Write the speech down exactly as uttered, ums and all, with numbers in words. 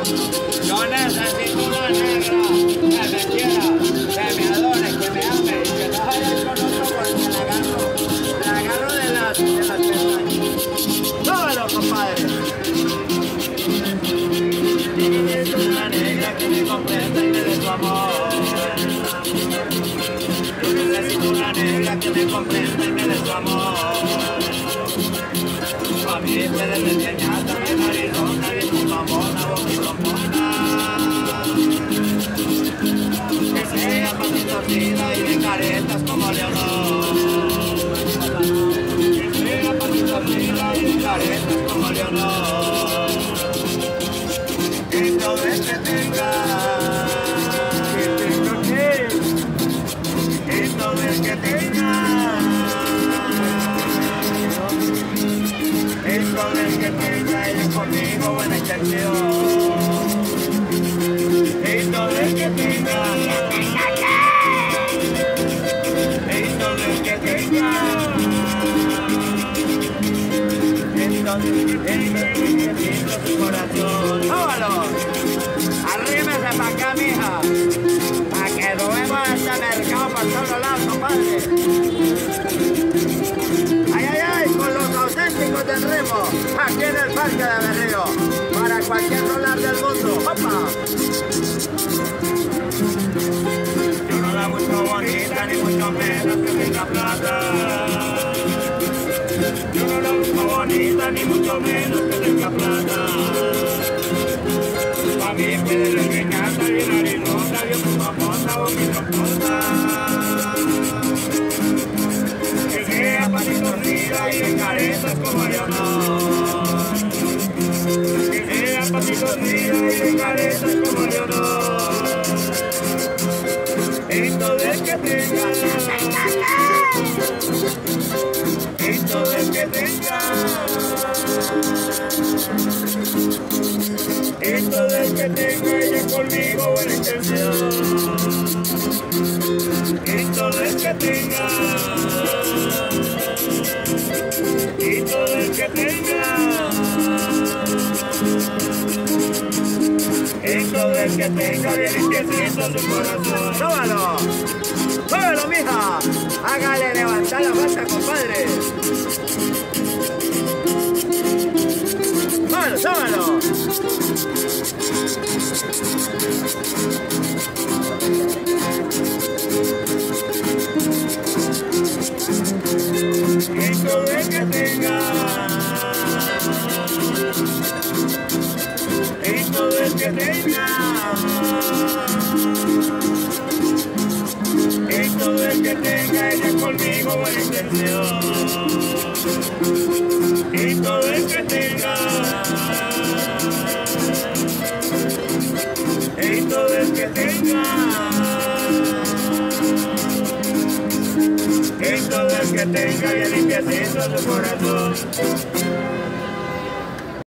Yo necesito una negra que me quiera, que me adore, que me ame y que no vaya con otro porque la agarro, la agarro de las, de las pestañas. ¡Tómalo, compadre! Y necesito una negra que me comprenda y me dé su amor. Yo necesito una negra que me comprenda y me dé su amor. A mí me debe enseñar también narizona, bien con mamona, boquirrompona. Que sea pacitorcida y de caretas como Leonor. Que sea pacitorcida y de caretas como Leonor. Y todo el que tenga, que tenga que, y todo el que tenga. Con el que tenga ella conmigo buena intención. Y todo el que tenga, y todo el que tenga, entonces que tenga su corazón. ¡Tómalo! Arrímese para acá, mija, para que lo vemos este mercado por todos lados, compadre. Del remo, aquí en el Parque de Berrío, para cualquier rolar del mundo. ¡Opa! Yo no la busco bonita, ni mucho menos que tenga plata. Yo no la busco bonita, ni mucho menos que tenga plata. Pa' mí me debe engañar, bien harinota, bien pupapota, boquirrompona. Pacitorcida y de caretas como Leonor. Que sea pacitorcida y de caretas como Leonor. Y todo el que tenga, y todo el que tenga, y todo el que tenga ella conmigo buena intención. Y todo el que tenga, y todo el que tenga, y todo el que tenga bien limpiecito su corazón. ¡Tómalo! ¡Tómalo, mija! Hágale levantar la pata, compadre. ¡Tómalo, tómalo! Y todo el que tenga, y todo el que tenga, y todo el que tenga ella conmigo buena intención. Y todo el que tenga, y todo el que tenga, y todo el que tenga bien limpiecito su corazón.